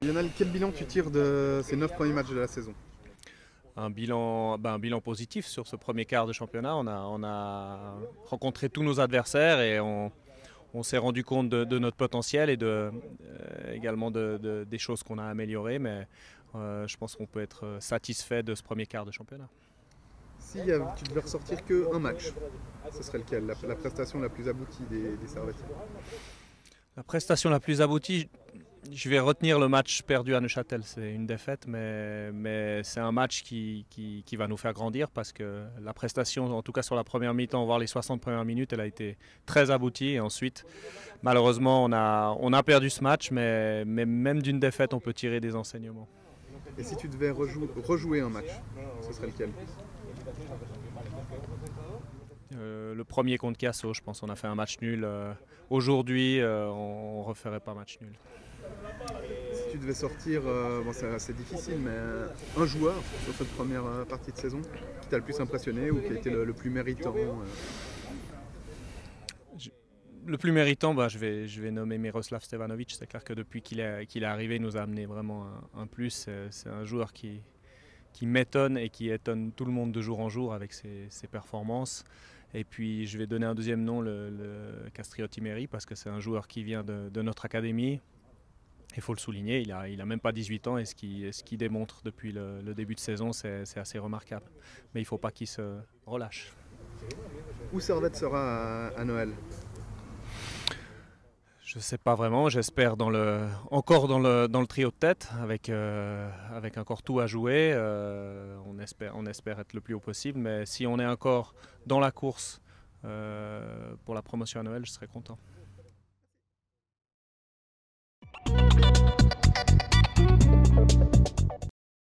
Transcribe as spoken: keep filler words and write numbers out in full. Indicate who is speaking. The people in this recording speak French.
Speaker 1: Lionel, quel bilan tu tires de ces neuf premiers matchs de la saison?
Speaker 2: Un bilan, ben, un bilan positif sur ce premier quart de championnat. On a, on a rencontré tous nos adversaires et on, on s'est rendu compte de, de notre potentiel et de, euh, également de, de, des choses qu'on a améliorées. Mais euh, je pense qu'on peut être satisfait de ce premier quart de championnat.
Speaker 1: Si tu devais ressortir qu'un match, ce serait lequel? La, la prestation la plus aboutie des, des Servetiens?
Speaker 2: La prestation la plus aboutie, je vais retenir le match perdu à Neuchâtel. C'est une défaite, mais, mais c'est un match qui, qui, qui va nous faire grandir parce que la prestation, en tout cas sur la première mi-temps, voire les soixante premières minutes, elle a été très aboutie. Et ensuite, malheureusement, on a, on a perdu ce match, mais, mais même d'une défaite, on peut tirer des enseignements.
Speaker 1: Et si tu devais rejou rejouer un match, ce serait lequel?
Speaker 2: Euh, le premier contre Casso, je pense qu'on a fait un match nul. Euh, Aujourd'hui, euh, on ne referait pas match nul.
Speaker 1: Si tu devais sortir, euh, bon, c'est assez difficile, mais un joueur sur cette première partie de saison qui t'a le plus impressionné ou qui a été le, le plus méritant euh...
Speaker 2: Le plus méritant, bah, je, vais, je vais nommer Miroslav Stevanovic. C'est clair que depuis qu'il est, qu'il est arrivé, il nous a amené vraiment un, un plus. C'est un joueur qui, qui m'étonne et qui étonne tout le monde de jour en jour avec ses, ses performances. Et puis je vais donner un deuxième nom, le, le Castriotti Meri, parce que c'est un joueur qui vient de, de notre académie. Il faut le souligner, il n'a il a même pas dix-huit ans et ce qu'il ce qu'il démontre depuis le, le début de saison, c'est assez remarquable. Mais il ne faut pas qu'il se relâche.
Speaker 1: Où Servette sera à, à Noël?
Speaker 2: Je ne sais pas vraiment, j'espère dans le, encore dans le, dans le trio de tête, avec, euh, avec encore tout à jouer. Euh, on, espère, on espère être le plus haut possible, mais si on est encore dans la course euh, pour la promotion à Noël, je serai content.